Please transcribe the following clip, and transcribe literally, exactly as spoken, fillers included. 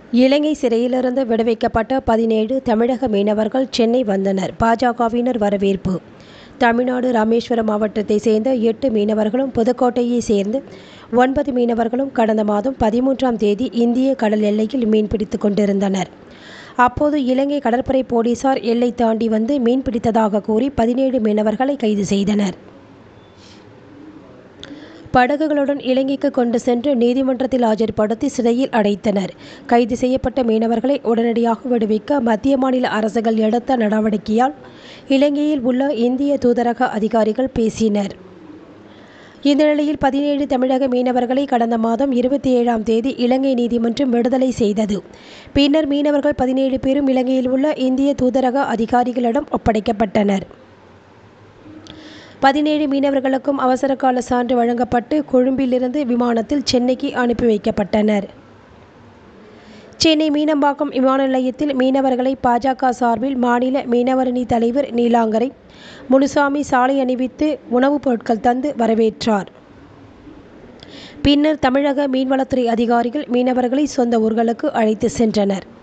இலங்கை சிறையிலிருந்து விடுவிக்கப்பட்ட பதினேழு தமிழக மீனவர்கள் சென்னை வந்தனர். பாஜகவினர் வரவேற்பு. தமிழ்நாடு ராமேஸ்வரம் மாவட்டத்தை சேர்ந்த எட்டு மீனவர்களும் புதுக்கோட்டையை சேர்ந்த ஒன்பது மீனவர்களும் கடந்த மாதம் பதிமூன்றாம் தேதி இந்திய கடல் எல்லையில் மீன்பிடித்துக் கொண்டிருந்தனர். அப்போது இலங்கை கடற்படை போலீசார் எல்லை தாண்டி வந்து மீன்பிடித்ததாக கூறி பதினேழு மீனவர்களை கைது செய்தனர். படகுகளுடன் இலங்கைக்கு கொண்டு சென்று நீதிமன்றத்தில் ஆஜர்படுத்தி சிறையில் அடைத்தனர். கைது செய்யப்பட்ட மீனவர்களை உடனடியாக விடுவிக்க மத்திய மாநில அரசுகள் எடுத்த நடவடிக்கையால் இலங்கையில் உள்ள இந்திய தூதரக அதிகாரிகள் பேசினர். இந்த நிலையில் பதினேழு தமிழக மீனவர்களை கடந்த மாதம் இருபத்தி ஏழாம் தேதி இலங்கை நீதிமன்றம் விடுதலை செய்தது. பின்னர் மீனவர்கள் பதினேழு பேரும் இலங்கையில் உள்ள இந்திய தூதரக அதிகாரிகளிடம் ஒப்படைக்கப்பட்டனர். பதினேழு மீனவர்களுக்கும் அவசர கால சான்று வழங்கப்பட்டு கொழும்பிலிருந்து விமானத்தில் சென்னைக்கு அனுப்பி வைக்கப்பட்டனர். சென்னை மீனம்பாக்கம் விமான நிலையத்தில் மீனவர்களை பாஜக சார்பில் மாநில மீனவரணி தலைவர் நீலாங்கரை முனுசாமி சாலை அணிவித்து உணவுப் பொருட்கள் தந்து வரவேற்றார். பின்னர் தமிழக மீன்வளத்துறை அதிகாரிகள் மீனவர்களை சொந்த ஊர்களுக்கு அழைத்து சென்றனர்.